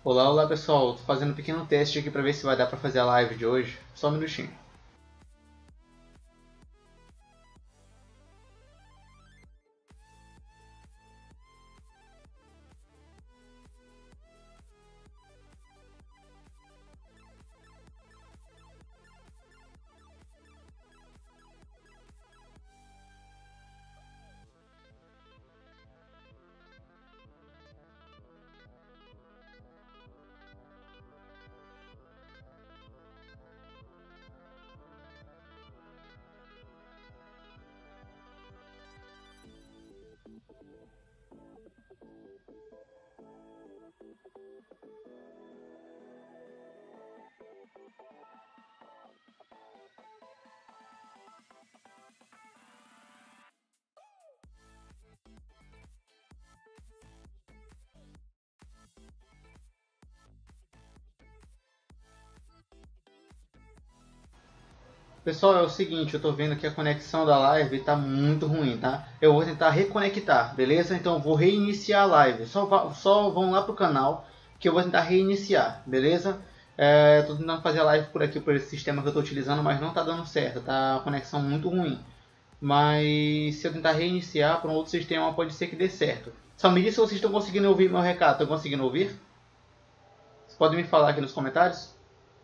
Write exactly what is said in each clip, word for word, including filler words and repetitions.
Olá, olá pessoal, tô fazendo um pequeno teste aqui para ver se vai dar para fazer a live de hoje. Só um minutinho. Pessoal, é o seguinte, eu tô vendo que a conexão da live tá muito ruim, tá? Eu vou tentar reconectar, beleza? Então eu vou reiniciar a live. Só, vá, só vão lá pro canal que eu vou tentar reiniciar, beleza? É, tô tentando fazer a live por aqui, por esse sistema que eu tô utilizando, mas não tá dando certo, tá? A conexão muito ruim. Mas se eu tentar reiniciar para um outro sistema, pode ser que dê certo. Só me diz se vocês estão conseguindo ouvir meu recado. Estão conseguindo ouvir? Vocês podem me falar aqui nos comentários?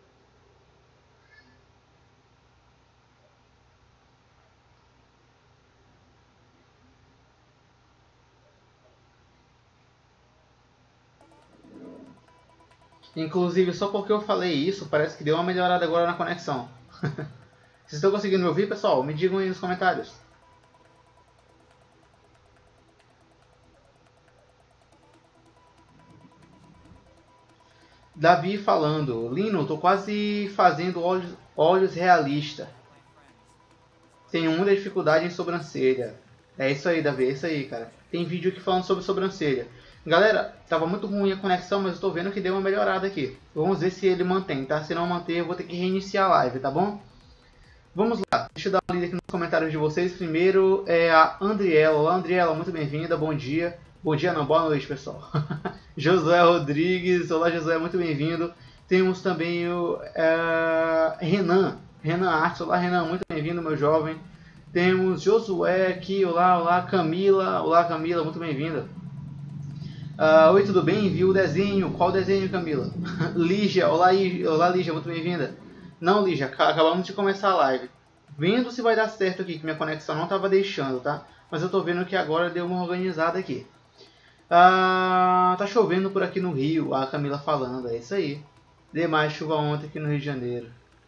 Inclusive, só porque eu falei isso, parece que deu uma melhorada agora na conexão. Vocês estão conseguindo me ouvir, pessoal? Me digam aí nos comentários. Davi falando, Lino, tô quase fazendo olhos, olhos realista. Tenho muita dificuldade em sobrancelha. É isso aí, Davi, é isso aí, cara. Tem vídeo aqui falando sobre sobrancelha. Galera, tava muito ruim a conexão, mas eu tô vendo que deu uma melhorada aqui. Vamos ver se ele mantém, tá? Se não manter, eu vou ter que reiniciar a live, tá bom? Vamos lá, deixa eu dar uma lida aqui nos comentários de vocês. Primeiro é a Andriela. Olá, Andriela, muito bem-vinda, bom dia. Bom dia não, boa noite, pessoal. Josué Rodrigues, olá Josué, muito bem-vindo. Temos também o é, Renan, Renan Artes, olá Renan, muito bem-vindo, meu jovem. Temos Josué aqui, olá, olá Camila, olá Camila, muito bem-vinda. Uh, oi, tudo bem? Viu o desenho? Qual desenho, Camila? Lígia, olá, olá Lígia, muito bem-vinda. Não, Lígia, acabamos de começar a live. Vendo se vai dar certo aqui, que minha conexão não estava deixando, tá? Mas eu tô vendo que agora deu uma organizada aqui. Uh, tá chovendo por aqui no Rio, a Camila falando, é isso aí. Deu mais chuva ontem aqui no Rio de Janeiro.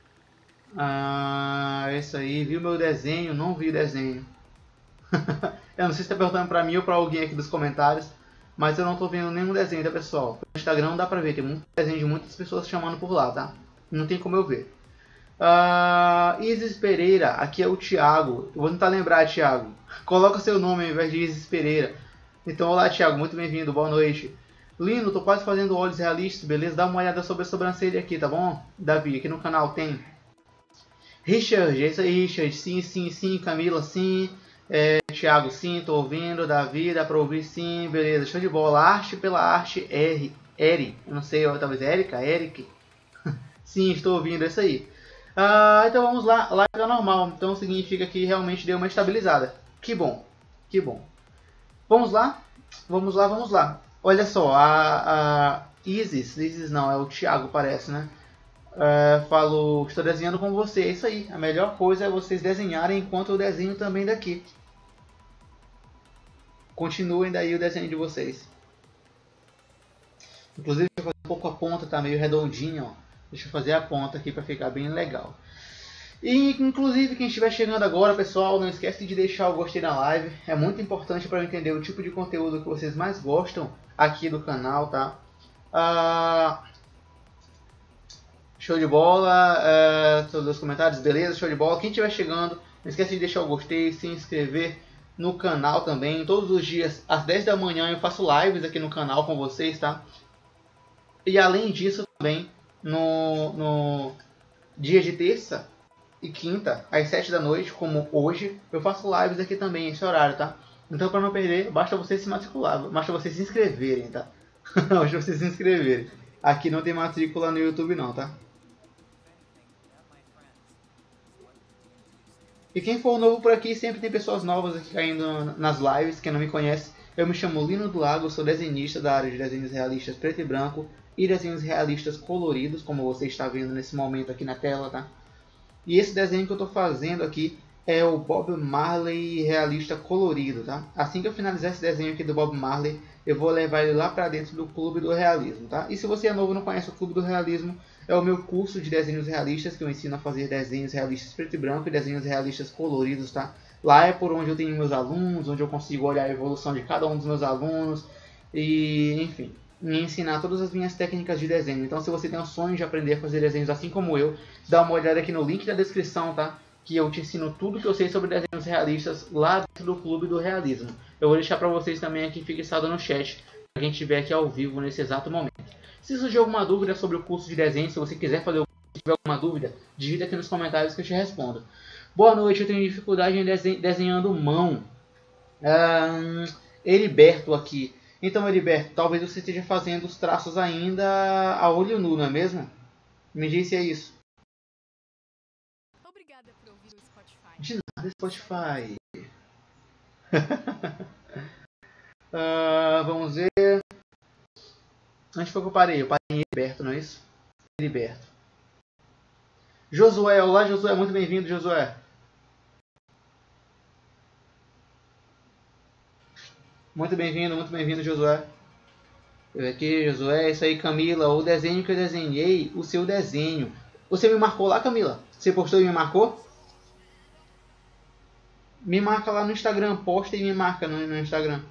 Ah, é isso aí, viu meu desenho? Não vi o desenho. Eu não sei se está perguntando para mim ou para alguém aqui dos comentários. Mas eu não tô vendo nenhum desenho, tá, pessoal? No Instagram não dá pra ver, tem muito desenho de muitas pessoas chamando por lá, tá? Não tem como eu ver. Uh, Isis Pereira, aqui é o Thiago. Eu vou tentar lembrar, Thiago. Coloca seu nome ao invés de Isis Pereira. Então, olá, Thiago, muito bem-vindo, boa noite. Lino, tô quase fazendo olhos realistas, beleza? Dá uma olhada sobre a sobrancelha aqui, tá bom? Davi, aqui no canal tem. Richard, é isso aí, Richard. Sim, sim, sim. Camila, sim. É, Thiago, sim, tô ouvindo. Davi, dá pra ouvir, sim, beleza, show de bola. Arte pela arte, R, Eri, eu não sei, talvez Erika, Eric. Sim, estou ouvindo, é isso aí. Ah, então vamos lá, live é normal, então significa que realmente deu uma estabilizada. Que bom, que bom. Vamos lá, vamos lá, vamos lá. Olha só, a, a Isis, Isis não, é o Thiago, parece, né? Uh, falou, estou desenhando com você, é isso aí. A melhor coisa é vocês desenharem enquanto eu desenho também daqui. Continuem daí o desenho de vocês. Inclusive, deixa eu fazer um pouco a ponta, tá meio redondinha, ó. Deixa eu fazer a ponta aqui para ficar bem legal. E, inclusive, quem estiver chegando agora, pessoal, não esquece de deixar o gostei na live. É muito importante para eu entender o tipo de conteúdo que vocês mais gostam aqui do canal, tá? Uh... Show de bola, uh, todos os comentários, beleza, show de bola. Quem estiver chegando, não esquece de deixar o gostei, se inscrever no canal também. Todos os dias, às dez da manhã, eu faço lives aqui no canal com vocês, tá? E além disso, também, no, no dia de terça e quinta, às sete da noite, como hoje, eu faço lives aqui também, esse horário, tá? Então, para não perder, basta vocês se matricular, basta vocês se inscreverem, tá? Basta vocês se inscreverem. Aqui não tem matrícula no YouTube não, tá? E quem for novo por aqui, sempre tem pessoas novas aqui caindo nas lives. Quem não me conhece, eu me chamo Lino do Lago, sou desenhista da área de desenhos realistas preto e branco e desenhos realistas coloridos, como você está vendo nesse momento aqui na tela, tá? E esse desenho que eu estou fazendo aqui é o Bob Marley realista colorido, tá? Assim que eu finalizar esse desenho aqui do Bob Marley, eu vou levar ele lá para dentro do Clube do Realismo, tá? E se você é novo e não conhece o Clube do Realismo, é o meu curso de desenhos realistas, que eu ensino a fazer desenhos realistas preto e branco e desenhos realistas coloridos, tá? Lá é por onde eu tenho meus alunos, onde eu consigo olhar a evolução de cada um dos meus alunos e, enfim, me ensinar todas as minhas técnicas de desenho. Então, se você tem o sonho de aprender a fazer desenhos assim como eu, dá uma olhada aqui no link da descrição, tá? Que eu te ensino tudo que eu sei sobre desenhos realistas lá dentro do Clube do Realismo. Eu vou deixar para vocês também aqui fixado no chat, para quem estiver aqui ao vivo nesse exato momento. Se surgir alguma dúvida sobre o curso de desenho, se você quiser fazer o curso, se tiver alguma dúvida, digita aqui nos comentários que eu te respondo. Boa noite, eu tenho dificuldade em desen desenhando mão. Um, Heriberto aqui. Então, Heriberto, talvez você esteja fazendo os traços ainda a olho nu, não é mesmo? Me disse é isso. Obrigada por ouvir o Spotify. De nada, Spotify. uh, vamos ver. Onde foi que eu parei? Eu parei em Heriberto, não é isso? Heriberto. Josué, olá Josué, muito bem-vindo, Josué. Muito bem-vindo, muito bem-vindo, Josué. Eu aqui, Josué, isso aí, Camila, o desenho que eu desenhei, o seu desenho. Você me marcou lá, Camila? Você postou e me marcou? Me marca lá no Instagram, posta e me marca no, no Instagram.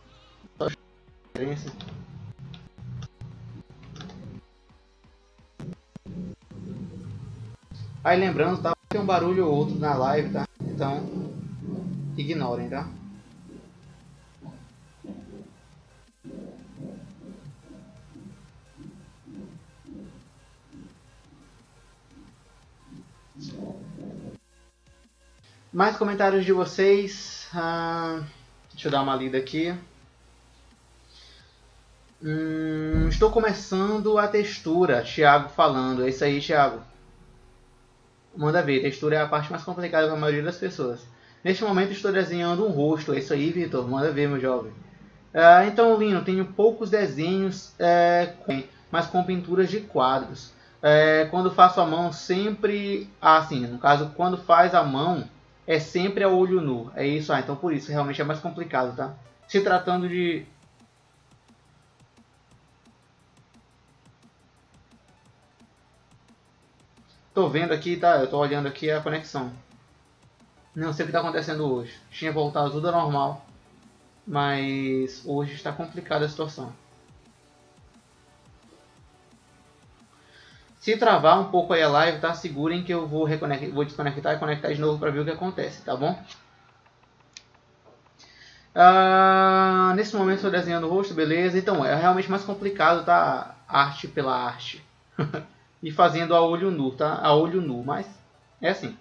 Aí lembrando, tá? Tem um barulho ou outro na live, tá? Então, ignorem, tá? Mais comentários de vocês. Ah, deixa eu dar uma lida aqui. Hum, estou começando a textura. Thiago falando. É isso aí, Thiago. Manda ver. Textura é a parte mais complicada para a maioria das pessoas. Neste momento estou desenhando um rosto. É isso aí, Vitor. Manda ver, meu jovem. Ah, então, Lino, tenho poucos desenhos, é, com, mas com pinturas de quadros. É, quando faço a mão, sempre... Ah, sim, no caso, quando faz a mão, é sempre a olho nu. É isso, ah, então por isso, realmente é mais complicado, tá? Se tratando de... Tô vendo aqui, tá? Eu tô olhando aqui a conexão. Não sei o que está acontecendo hoje. Tinha voltado tudo ao normal, mas hoje está complicada a situação. Se travar um pouco aí a live, tá? Segurem que eu vou, vou desconectar e conectar de novo para ver o que acontece, tá bom? Ah, nesse momento estou desenhando o rosto, beleza. Então, é realmente mais complicado, tá? Arte pela arte. E fazendo a olho nu, tá? A olho nu, mas é assim.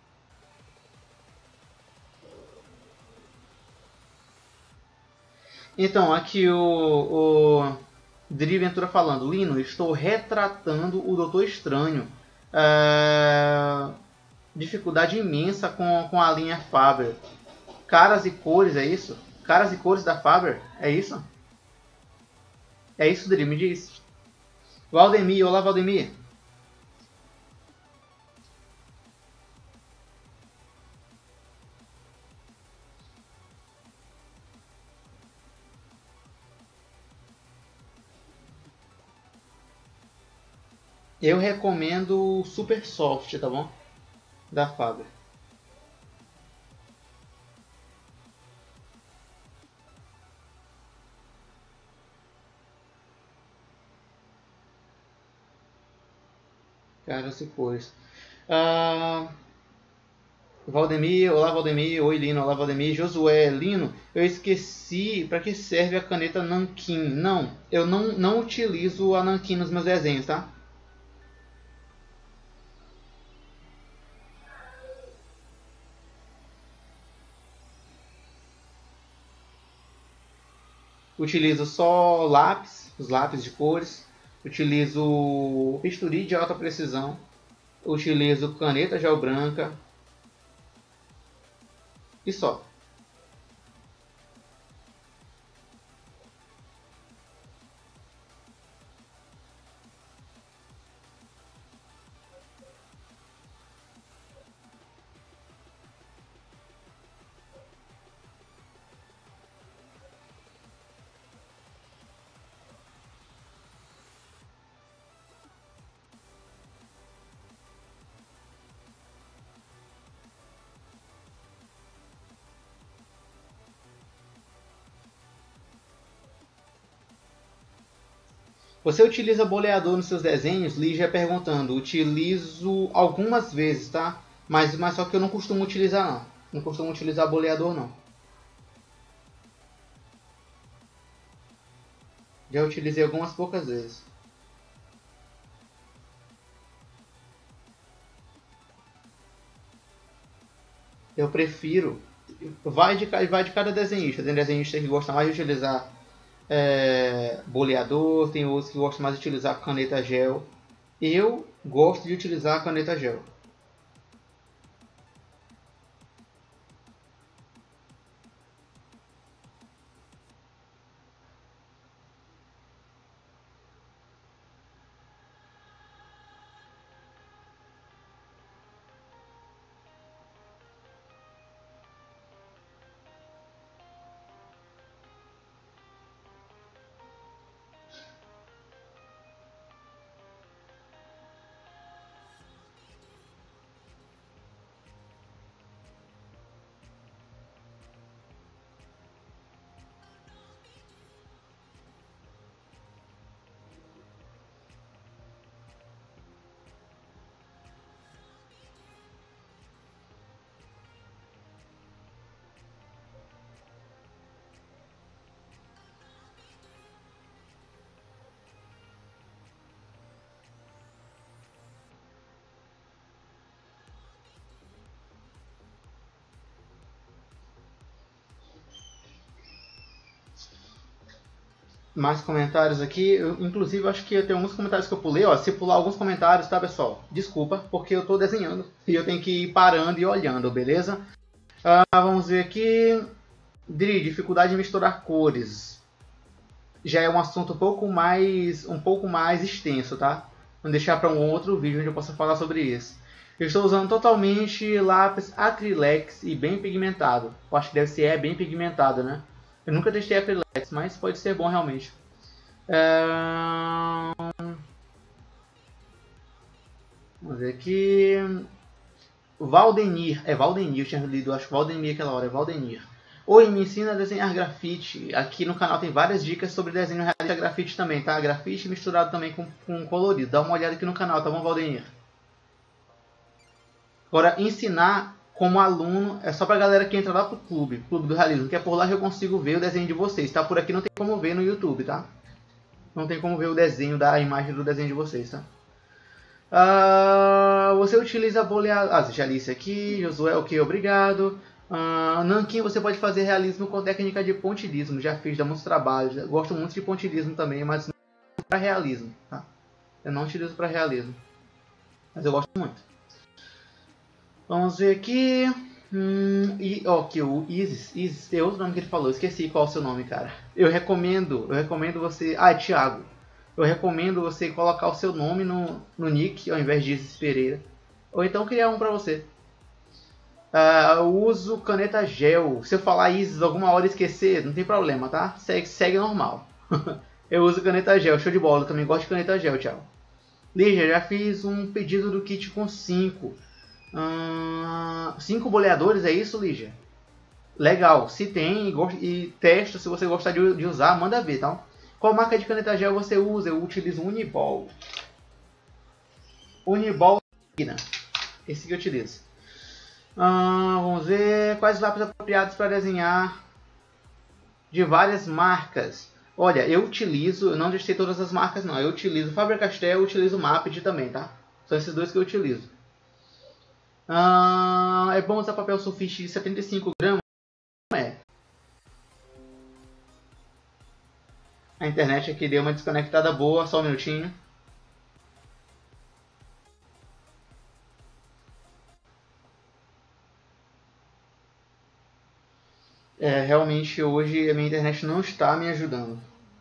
Então, aqui o... o... Dri Ventura falando, Lino, estou retratando o Doutor Estranho. É... Dificuldade imensa com, com a linha Faber. Caras e cores, é isso? Caras e cores da Faber, é isso? É isso, Dri, me diz. Valdemir, olá Valdemir. Eu recomendo o Super Soft, tá bom? Da Faber. Caras e cores. Ah... Valdemir, olá Valdemir, oi Lino, olá Valdemir, Josué, Lino, eu esqueci para que serve a caneta Nankin. Não, eu não, não utilizo a Nankin nos meus desenhos, tá? Utilizo só lápis, os lápis de cores, Utilizo bisturi de alta precisão. Utilizo caneta gel branca. E só. Você utiliza boleador nos seus desenhos? Lígia perguntando. Utilizo algumas vezes, tá? Mas, mas só que eu não costumo utilizar, não. Não costumo utilizar boleador, não. Já utilizei algumas poucas vezes. Eu prefiro... Vai de, vai de cada desenhista. Tem desenhista que gosta mais de utilizar é, boleador, tem outros que gostam mais de utilizar caneta gel. Eu gosto de utilizar caneta gel. Mais comentários aqui. Eu, inclusive, acho que eu tenho alguns comentários que eu pulei. Ó, se pular alguns comentários, tá, pessoal? Desculpa, porque eu tô desenhando e eu tenho que ir parando e olhando, beleza? Ah, vamos ver aqui. Dri, dificuldade em misturar cores. Já é um assunto um pouco mais, um pouco mais extenso, tá? Vou deixar para um outro vídeo onde eu possa falar sobre isso. Eu estou usando totalmente lápis acrylex e bem pigmentado. Eu acho que deve ser é bem pigmentado, né? Eu nunca testei acrylex, mas pode ser bom realmente. É... Vamos ver aqui. Valdenir. É Valdenir, eu tinha lido, acho que Valdenir aquela hora, é Valdenir. Oi, me ensina a desenhar grafite. Aqui no canal tem várias dicas sobre desenho realista grafite também, tá? Grafite misturado também com, com colorido. Dá uma olhada aqui no canal, tá bom, Valdenir? Agora, ensinar como aluno é só pra galera que entra lá pro clube, Clube do Realismo, que é por lá que eu consigo ver o desenho de vocês, tá? Por aqui não tem como ver no YouTube, tá? Não tem como ver o desenho da imagem do desenho de vocês, tá? Uh, você utiliza boleador... Ah, já li isso aqui. Josué, ok, obrigado. Uh, Nankin, você pode fazer realismo com técnica de pontilhismo. Já fiz, dá muitos trabalhos. Eu gosto muito de pontilhismo também, mas não para realismo, tá? Eu não utilizo para realismo. Mas eu gosto muito. Vamos ver aqui. Hum, e, ó, que o Isis, Isis, tem outro nome que ele falou, esqueci qual é o seu nome, cara. Eu recomendo, eu recomendo você... Ah, é Thiago. Eu recomendo você colocar o seu nome no, no nick, ao invés de Isis Pereira. Ou então criar um pra você. Uh, eu uso caneta gel. Se eu falar Isis alguma hora e esquecer, não tem problema, tá? Segue, segue normal. Eu uso caneta gel, show de bola. Eu também gosto de caneta gel, Thiago. Lígia, já fiz um pedido do kit com cinco. Uh, cinco boleadores, é isso, Lígia? Legal. Se tem e, e testa, se você gostar de, de usar, manda ver, tá? Qual marca de caneta gel você usa? Eu utilizo Uniball. Uniball. Esse que eu utilizo. Ah, vamos ver quais lápis apropriados para desenhar de várias marcas. Olha, eu utilizo, eu não testei todas as marcas não. Eu utilizo Faber-Castell, eu utilizo Maped também, tá? São esses dois que eu utilizo. Ah, é bom usar papel sulfite de setenta e cinco gramas? Não é. A internet aqui deu uma desconectada boa, só um minutinho. É, realmente hoje a minha internet não está me ajudando.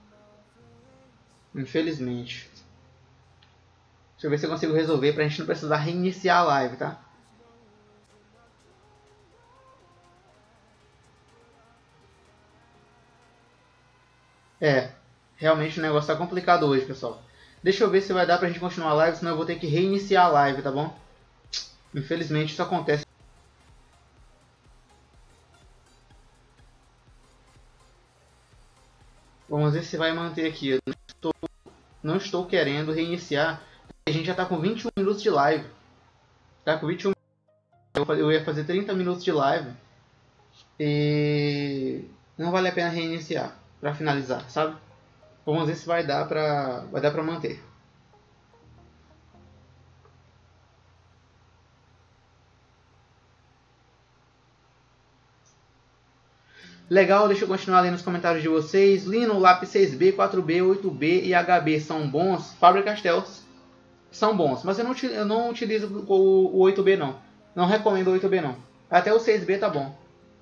Infelizmente. Deixa eu ver se eu consigo resolver pra gente não precisar reiniciar a live, tá? É, realmente o negócio tá complicado hoje, pessoal. Deixa eu ver se vai dar pra gente continuar a live, senão eu vou ter que reiniciar a live, tá bom? Infelizmente isso acontece. Vamos ver se vai manter aqui. Eu não estou, não estou querendo reiniciar. A gente já tá com vinte e um minutos de live. Tá com vinte e um minutos. Eu ia fazer trinta minutos de live. E não vale a pena reiniciar pra finalizar, sabe? Vamos ver se vai dar pra, vai dar pra manter. Legal, deixa eu continuar lendo os comentários de vocês. Lino, lápis seis B, quatro B, oito B e H B são bons? Faber-Castells são bons, mas eu não, eu não utilizo o, o oito B não. Não recomendo o oito B não. Até o seis B tá bom.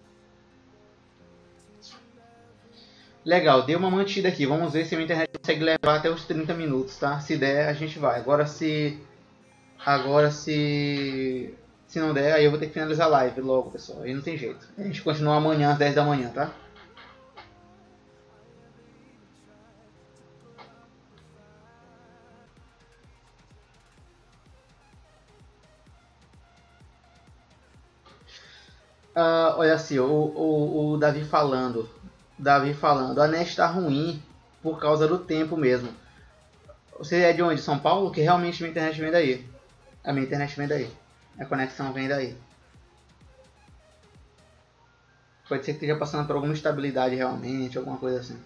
Legal, deu uma mantida aqui. Vamos ver se a internet consegue levar até os trinta minutos, tá? Se der, a gente vai. Agora se... Agora se... Se não der, aí eu vou ter que finalizar a live logo, pessoal. Aí não tem jeito. A gente continua amanhã às dez da manhã, tá? Uh, olha assim, o, o, o Davi falando. Davi falando. A net tá ruim por causa do tempo mesmo. Você é de onde? São Paulo? Que realmente minha internet vem daí. A minha internet vem daí. A conexão vem daí. Pode ser que esteja passando por alguma instabilidade realmente, alguma coisa assim.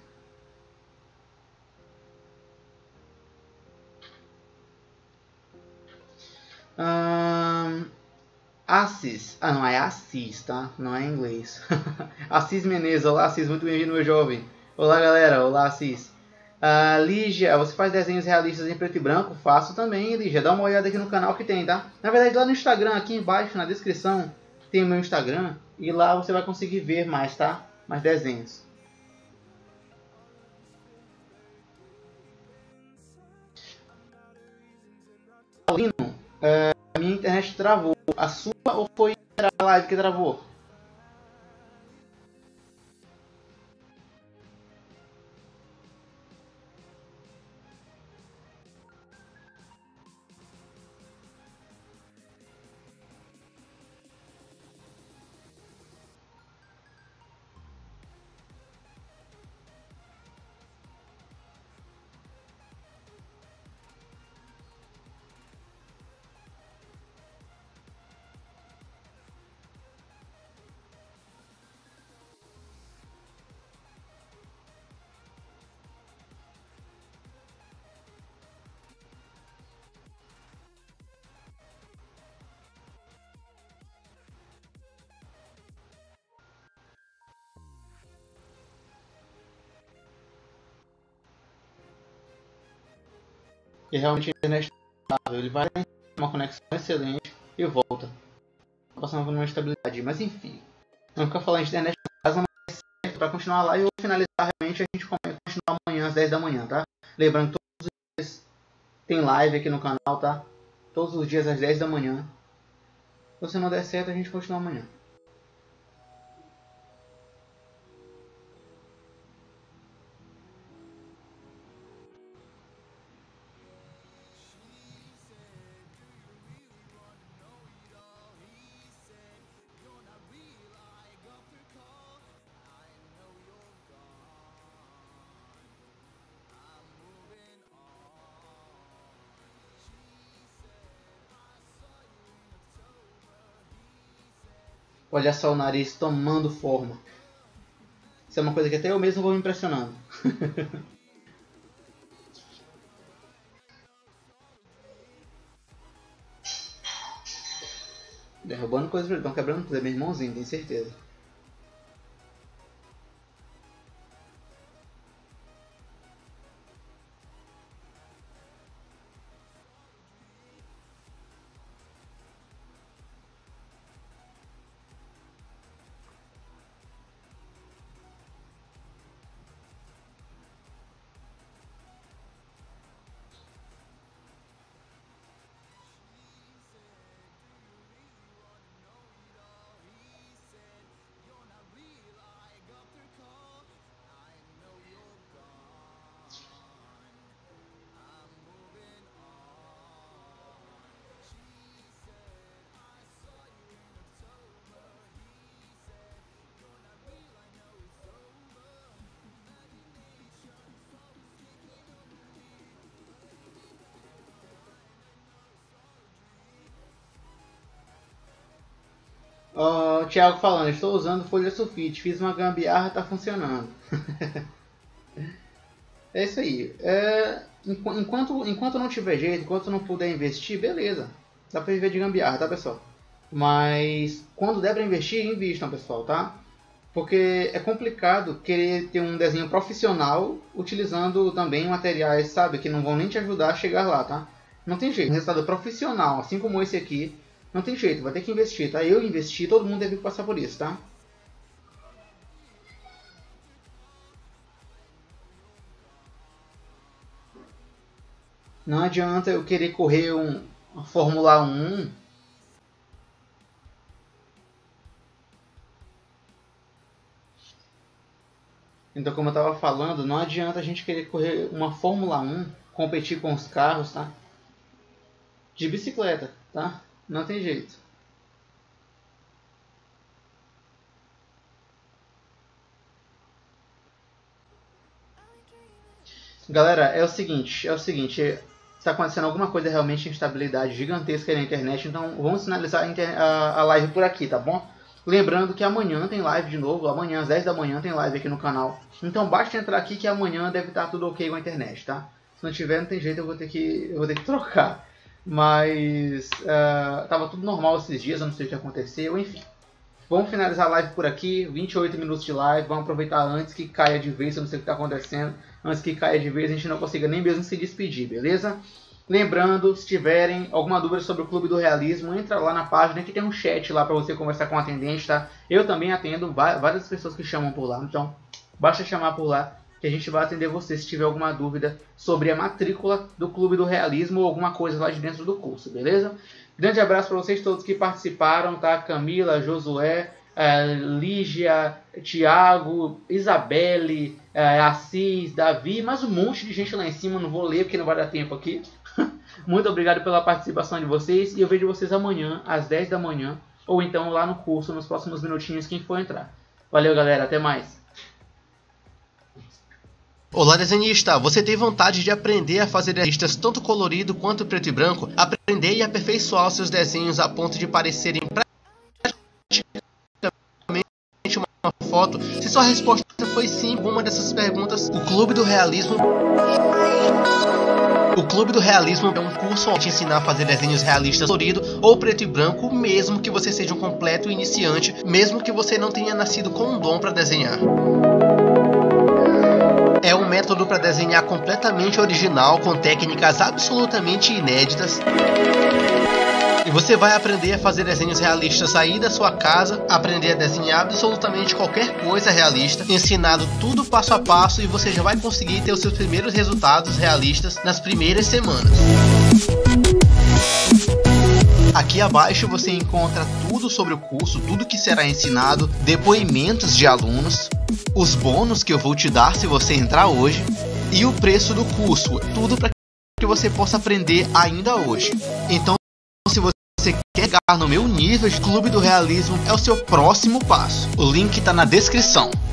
Hum, Assis. Ah, não, é Assis, tá? Não é em inglês. Assis Menezes. Olá, Assis. Muito bem-vindo, meu jovem. Olá, galera. Olá, Assis. Uh, Lígia, você faz desenhos realistas em preto e branco? Faço também, Lígia. Dá uma olhada aqui no canal que tem, tá? Na verdade, lá no Instagram, aqui embaixo, na descrição, tem o meu Instagram. E lá você vai conseguir ver mais, tá? Mais desenhos. Lino, uh, a minha internet travou. A sua ou foi a live que travou? E realmente a internet é estável. Ele vai ter uma conexão excelente e volta. Passando por uma estabilidade. Mas enfim, não ficar falando de internet para continuar lá e eu vou finalizar realmente a gente continuar amanhã às dez da manhã, tá? Lembrando que todos os dias tem live aqui no canal, tá? Todos os dias às dez da manhã. Se não der certo, a gente continua amanhã. Olha só o nariz tomando forma. Isso é uma coisa que até eu mesmo vou me impressionando. Derrubando coisas, estão quebrando tudo. É meu irmãozinho, tenho certeza. O Thiago falando, estou usando folha sulfite, fiz uma gambiarra, tá funcionando. É isso aí. É, enquanto, enquanto não tiver jeito, enquanto não puder investir, beleza. Dá pra viver de gambiarra, tá, pessoal? Mas quando der pra investir, invistam, pessoal, tá? Porque é complicado querer ter um desenho profissional utilizando também materiais, sabe, que não vão nem te ajudar a chegar lá, tá? Não tem jeito. Um resultado profissional, assim como esse aqui, não tem jeito. Vai ter que investir, tá? Eu investi, todo mundo deve passar por isso, tá? Não adianta eu querer correr um, uma Fórmula um. Então, como eu estava falando, não adianta a gente querer correr uma Fórmula um, competir com os carros, tá? De bicicleta, tá? Não tem jeito. Galera, é o seguinte, é o seguinte, está acontecendo alguma coisa realmente de instabilidade gigantesca na internet, então vamos finalizar a, inter a, a live por aqui, tá bom? Lembrando que amanhã tem live de novo, amanhã às dez da manhã tem live aqui no canal. Então basta entrar aqui que amanhã deve estar tudo ok com a internet, tá? Se não tiver, não tem jeito, eu vou ter que, eu vou ter que trocar. Mas uh, tava tudo normal esses dias, eu não sei o que aconteceu, enfim. Vamos finalizar a live por aqui, vinte e oito minutos de live, vamos aproveitar antes que caia de vez, eu não sei o que está acontecendo. Antes que caia de vez, a gente não consiga nem mesmo se despedir, beleza? Lembrando, se tiverem alguma dúvida sobre o Clube do Realismo, entra lá na página que tem um chat lá para você conversar com o atendente, tá? Eu também atendo várias pessoas que chamam por lá, então basta chamar por lá que a gente vai atender você se tiver alguma dúvida sobre a matrícula do Clube do Realismo ou alguma coisa lá de dentro do curso, beleza? Grande abraço para vocês todos que participaram, tá? Camila, Josué, uh, Lígia, Thiago, Isabelle, uh, Assis, Davi, mais um monte de gente lá em cima, não vou ler porque não vai dar tempo aqui. Muito obrigado pela participação de vocês e eu vejo vocês amanhã às dez da manhã ou então lá no curso nos próximos minutinhos quem for entrar. Valeu, galera, até mais. Olá, desenhista! Você tem vontade de aprender a fazer listas tanto colorido quanto preto e branco? Aprender e aperfeiçoar os seus desenhos a ponto de parecerem praticamente uma foto? Se sua resposta foi sim, uma dessas perguntas, o Clube do Realismo... O Clube do Realismo é um curso onde te ensinar a fazer desenhos realistas colorido ou preto e branco, mesmo que você seja um completo iniciante, mesmo que você não tenha nascido com um dom para desenhar. É um método para desenhar completamente original, com técnicas absolutamente inéditas. E você vai aprender a fazer desenhos realistas aí da sua casa, aprender a desenhar absolutamente qualquer coisa realista, ensinado tudo passo a passo e você já vai conseguir ter os seus primeiros resultados realistas nas primeiras semanas. Aqui abaixo você encontra tudo sobre o curso, tudo que será ensinado, depoimentos de alunos, os bônus que eu vou te dar se você entrar hoje e o preço do curso, tudo para que você possa aprender ainda hoje. Então, se você quer chegar no meu nível de Clube do Realismo, é o seu próximo passo. O link está na descrição.